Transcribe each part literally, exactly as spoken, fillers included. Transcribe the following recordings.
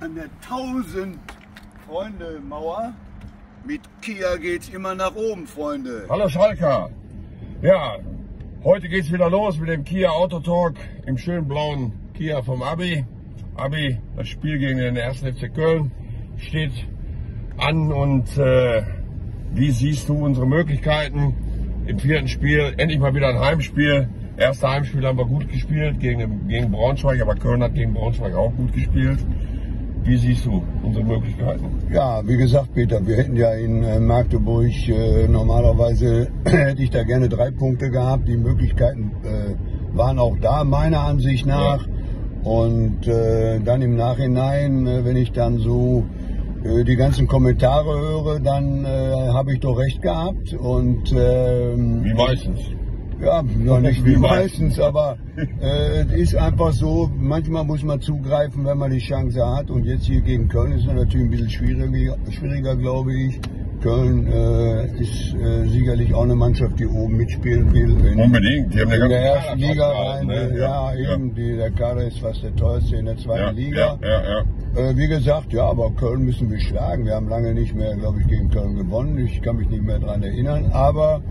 an der tausend Freunde Mauer. Mit Kia geht's immer nach oben, Freunde. Hallo Schalker. Ja, heute geht's wieder los mit dem Kia Auto Talk im schönen blauen Kia vom Abi. Abi, das Spiel gegen den ersten F C Köln steht an und äh, wie siehst du unsere Möglichkeiten im vierten Spiel? Endlich mal wieder ein Heimspiel. Erste Heimspiel haben wir gut gespielt gegen, gegen Braunschweig, aber Köln hat gegen Braunschweig auch gut gespielt. Wie siehst du unsere Möglichkeiten? Ja, wie gesagt, Peter, wir hätten ja in äh, Magdeburg äh, normalerweise hätte ich da gerne drei Punkte gehabt. Die Möglichkeiten äh, waren auch da, meiner Ansicht nach. Ja. Und äh, dann im Nachhinein, äh, wenn ich dann so äh, die ganzen Kommentare höre, dann äh, habe ich doch recht gehabt. Und ähm, wie meistens. Ja, noch nicht wie meistens, aber äh, es ist einfach so, manchmal muss man zugreifen, wenn man die Chance hat. Und jetzt hier gegen Köln ist es natürlich ein bisschen schwieriger, schwieriger glaube ich. Köln äh, ist äh, sicherlich auch eine Mannschaft, die oben mitspielen will. In, Unbedingt, die haben in der ersten Liga rein. Ne? Ja, ja, eben, die, der Kader ist fast der teuerste in der zweiten ja, Liga. Ja, ja, ja. Äh, wie gesagt, ja, aber Köln müssen wir schlagen. Wir haben lange nicht mehr, glaube ich, gegen Köln gewonnen. Ich kann mich nicht mehr daran erinnern, aber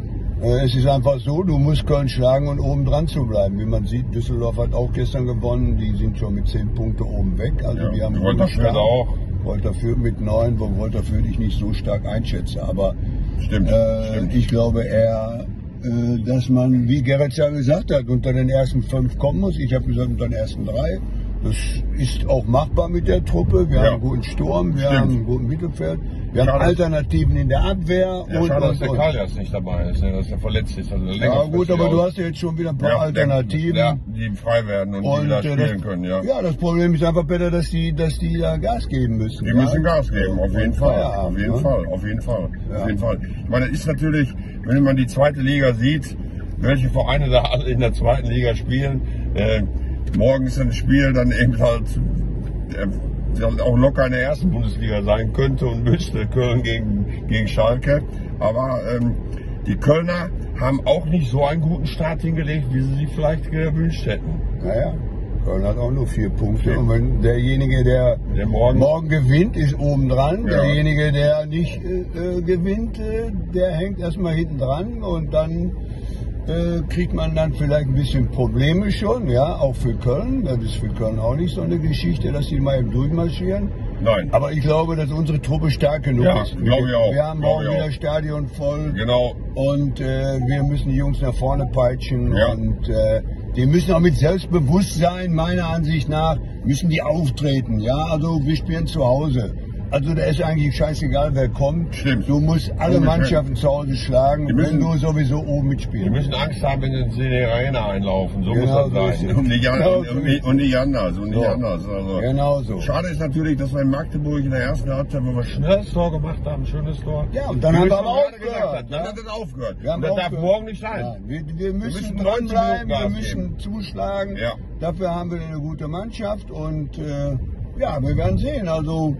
es ist einfach so, du musst Köln schlagen und oben dran zu bleiben. Wie man sieht, Düsseldorf hat auch gestern gewonnen, die sind schon mit zehn Punkten oben weg. Also ja, die haben Wolter Fürth auch. Wolter Fürth mit neun, wo Wolter Fürth ich nicht so stark einschätze. Aber stimmt, äh, stimmt. ich glaube eher, äh, dass man, wie Gerrit ja gesagt hat, unter den ersten fünf kommen muss. Ich habe gesagt, unter den ersten drei. Das ist auch machbar mit der Truppe. Wir ja. haben einen guten Sturm, wir Stimmt. haben einen guten Mittelfeld, wir schade. haben Alternativen in der Abwehr. Ja, und, schade, und, dass der Kaljas nicht dabei ist, ne, dass er verletzt ist. Also ja gut, aber du hast ja jetzt schon wieder ein paar ja, Alternativen. Ja, die frei werden und, und die da äh, spielen das, können. Ja. ja, das Problem ist einfach, Peter, dass die, dass die da Gas geben müssen. Die ja? müssen Gas geben, auf jeden Fall. Ja, auf jeden ja. Fall, auf jeden Fall, Ja. auf jeden Fall. Ich meine, das ist natürlich, wenn man die zweite Liga sieht, welche Vereine da alle in der zweiten Liga spielen. Äh, morgen ist ein Spiel, dann eben halt äh, auch locker in der ersten Bundesliga sein könnte und müsste, Köln gegen, gegen Schalke. Aber ähm, die Kölner haben auch nicht so einen guten Start hingelegt, wie sie sich vielleicht gewünscht hätten. Naja, Köln hat auch nur vier Punkte. Und wenn derjenige, der, der morgen, morgen gewinnt, ist oben dran. Ja. Derjenige, der nicht äh, gewinnt, äh, der hängt erstmal hinten dran und dann äh, kriegt man dann vielleicht ein bisschen Probleme schon, ja, auch für Köln. Das ist für Köln auch nicht so eine Geschichte, dass sie mal eben durchmarschieren. Nein. Aber ich glaube, dass unsere Truppe stark genug Ja, ist. glaube ich auch. Wir haben Glaube morgen ich wieder auch. Stadion voll. Genau. Und äh, wir müssen die Jungs nach vorne peitschen. Ja. Und äh, die müssen auch mit Selbstbewusstsein, meiner Ansicht nach, müssen die auftreten. Ja, also wir spielen zu Hause. Also da ist eigentlich scheißegal, wer kommt. Stimmt. Du musst alle Unbedingt. Mannschaften zu Hause schlagen, Die müssen- wenn du sowieso oben Wir mitspielen müssen Angst haben, wenn sie in die Arena einlaufen. So Genau muss so das ist sein. es. Und nicht, an, Genau und, so und, ist nicht, und nicht anders. Und nicht So. anders. Also, Genau so. schade ist natürlich, dass wir in Magdeburg in der ersten Halbzeit, wo wir schnell das Tor gemacht haben, ein schönes Tor. Ja, und dann Wie haben wir wir aber schon gerade aufgehört, gesagt haben, Dann ja. hat es aufgehört. Wir haben Und das darf aufgehört. morgen nicht sein. Ja, wir, wir müssen müssen dranbleiben, neunzig wir Minuten müssen Gas zuschlagen. Ja. Dafür haben wir eine gute Mannschaft und äh, ja, wir werden sehen. Also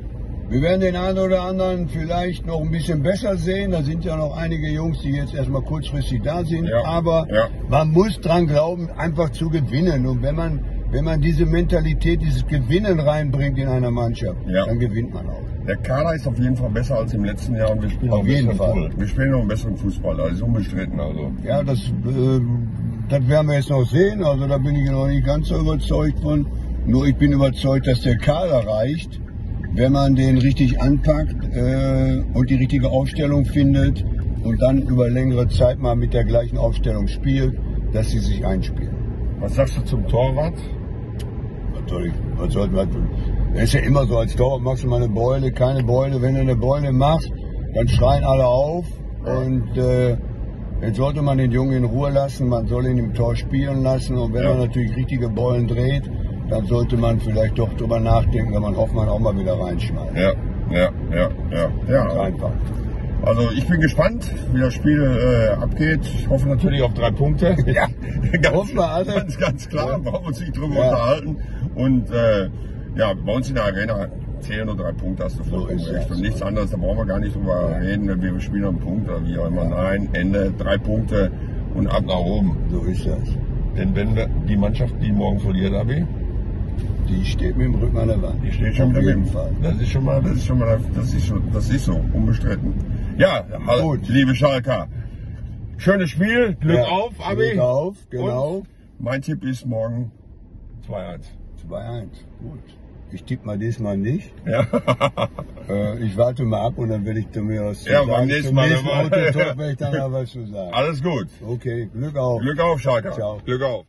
wir werden den einen oder anderen vielleicht noch ein bisschen besser sehen. Da sind ja noch einige Jungs, die jetzt erstmal kurzfristig da sind. Ja. Aber Ja. man muss dran glauben, einfach zu gewinnen. Und wenn man, wenn man diese Mentalität, dieses Gewinnen reinbringt in einer Mannschaft, Ja. dann gewinnt man auch. Der Kader ist auf jeden Fall besser als im letzten Jahr und wir spielen Auf noch jeden besseren Fall. Fußball. Wir spielen noch einen besseren Fußball, das ist unbestritten. Also. Ja, das, äh, das werden wir jetzt noch sehen. Also da bin ich noch nicht ganz so überzeugt von. Nur ich bin überzeugt, dass der Kader reicht, wenn man den richtig anpackt äh, und die richtige Aufstellung findet und dann über längere Zeit mal mit der gleichen Aufstellung spielt, dass sie sich einspielen. Was sagst du zum Torwart? Natürlich, was sollten wir tun? Das ist ja immer so, als Torwart machst du mal eine Beule, keine Beule. Wenn du eine Beule machst, dann schreien alle auf. Und äh, jetzt sollte man den Jungen in Ruhe lassen, man soll ihn im Tor spielen lassen. Und wenn Ja. er natürlich richtige Beulen dreht, dann sollte man vielleicht doch drüber nachdenken, wenn man Hoffmann auch mal wieder reinschmeißt. Ja, ja, ja, ja. Ganz ja. einfach. Also ich bin gespannt, wie das Spiel äh, abgeht. Ich hoffe natürlich auf drei Punkte. Ja, ganz, Hoffen wir alle. ganz, ganz klar, Ja. brauchen wir uns nicht drüber Ja. unterhalten. Und äh, ja, bei uns in der Arena zählen nur drei Punkte, hast du vollkommen ist recht. das. Und nichts anderes, da brauchen wir gar nicht drüber reden, wir spielen einen Punkt oder wie auch immer. Nein, Ende, drei Punkte und ab nach oben. So ist das. Denn wenn wir die Mannschaft, die morgen verliert, Abi, Die steht mit dem Rücken an der Wand. Die steht schon Auf wieder jeden mit. Fall. Das ist schon mal, das ist schon mal, das ist so, das ist so, unbestritten. Ja, hallo, Gut. liebe Schalker. Schönes Spiel, Glück Ja, auf, Abi. Glück auf, genau. Und mein Tipp ist morgen zwei eins. zwei eins, gut. Ich tippe mal diesmal nicht. Ja. Äh, ich warte mal ab und dann werde ich zu mir was zu Ja, sagen. beim nächsten Zum Mal, nächsten wenn wir- Autotalk werde ich dann noch was zu sagen. Alles gut. Okay, Glück auf. Glück auf, Schalker. Ciao. Glück auf.